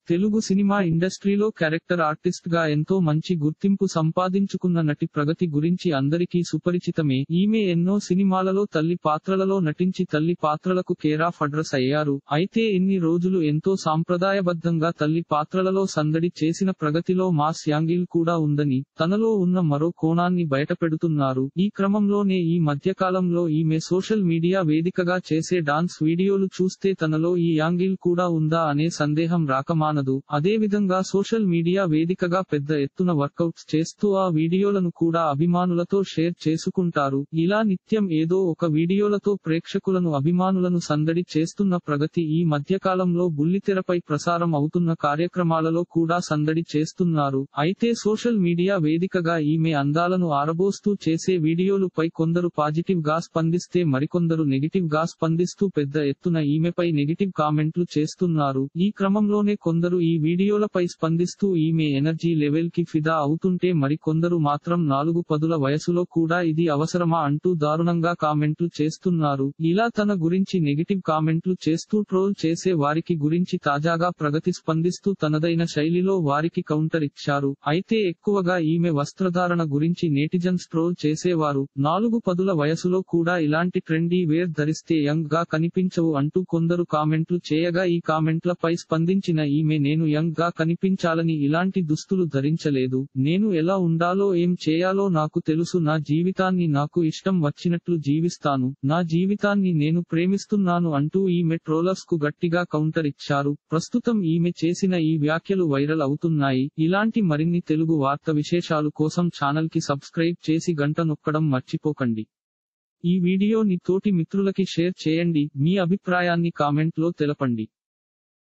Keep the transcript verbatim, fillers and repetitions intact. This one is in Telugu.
తెలుగు సినిమా ఇండస్ట్రీలో క్యారెక్టర్ ఆర్టిస్ట్ గా ఎంతో మంచి గుర్తింపు సంపాదించుకున్న నటి ప్రగతి గురించి అందరికీ సుపరిచితమే. ఈమె ఎన్నో సినిమాలలో తల్లి పాత్రలలో నటించి తల్లి పాత్రలకు కేరాఫ్ అడ్రస్ అయ్యారు. అయితే ఇన్ని రోజులు ఎంతో సాంప్రదాయబద్ధంగా తల్లి పాత్రలలో సందడి చేసిన ప్రగతిలో మాస్ యాంగిల్ కూడా ఉందని, తనలో ఉన్న మరో కోణాన్ని బయటపెడుతున్నారు. ఈ క్రమంలోనే ఈ మధ్యకాలంలో ఈమె సోషల్ మీడియా వేదికగా చేసే డాన్స్ వీడియోలు చూస్తే తనలో ఈ యాంగిల్ కూడా ఉందా అనే సందేహం రాకమానదు. అదేవిధంగా సోషల్ మీడియా వేదికగా పెద్ద ఎత్తున వర్కౌట్స్ చేస్తూ ఆ వీడియోలను కూడా అభిమానులతో షేర్ చేసుకుంటారు. ఇలా నిత్యం ఏదో ఒక వీడియోలతో ప్రేక్షకులను అభిమానులను సందడి చేస్తున్న ప్రగతి ఈ మధ్యకాలంలో బుల్లితెరపై ప్రసారం అవుతున్న కార్యక్రమాలలో కూడా సందడి చేస్తున్నారు. అయితే సోషల్ మీడియా వేదికగా ఈమె అందాలను ఆరబోస్తూ చేసే వీడియోలుపై కొందరు పాజిటివ్ గా స్పందిస్తే మరికొందరు నెగిటివ్ గా స్పందిస్తూ పెద్ద ఎత్తున ఈమెపై నెగిటివ్ కామెంట్లు చేస్తున్నారు. ఈ క్రమంలోనే కొందరు ఈ వీడియోలపై స్పందిస్తూ ఈమె ఎనర్జీ లెవెల్ కి ఫిదా అవుతుంటే మరి కొందరు మాత్రం నాలుగు పదుల వయసులో కూడా ఇది అవసరమా అంటూ దారుణంగా కామెంట్లు చేస్తున్నారు. ఇలా తన గురించి నెగిటివ్ కామెంట్లు చేస్తూ ట్రోల్ చేసే వారికి గురించి తాజాగా ప్రగతి స్పందిస్తూ తనదైన శైలిలో వారికి కౌంటర్ ఇచ్చారు. అయితే ఎక్కువగా ఈమె వస్త్రధారణ గురించి నెటిజన్స్ ట్రోల్ చేసేవారు. నాలుగు పదుల వయసులో కూడా ఇలాంటి ట్రెండీ వేర్ ధరిస్తే యంగ్ గా కనిపించవు అంటూ కొందరు కామెంట్లు చేయగా ఈ కామెంట్లపై స్పందించిన ఈమె నేను యంగ్ గా కనిపించాలని ఇలాంటి దుస్తులు ధరించలేదు. నేను ఎలా ఉండాలో ఏం చేయాలో నాకు తెలుసు. నా జీవితాన్ని నాకు ఇష్టం వచ్చినట్లు జీవిస్తాను. నా జీవితాన్ని నేను ప్రేమిస్తున్నాను అంటూ ఈమె ట్రోలర్స్ కు గట్టిగా కౌంటర్ ఇచ్చారు. ప్రస్తుతం ఈమె చేసిన ఈ వ్యాఖ్యలు వైరల్ అవుతున్నాయి. ఇలాంటి మరిన్ని తెలుగు వార్త విశేషాలు కోసం ఛానల్ కి సబ్స్క్రైబ్ చేసి గంట నొక్కడం మర్చిపోకండి. ఈ వీడియోని తోటి మిత్రులకి షేర్ చేయండి. మీ అభిప్రాయాన్ని కామెంట్ లో తెలపండి.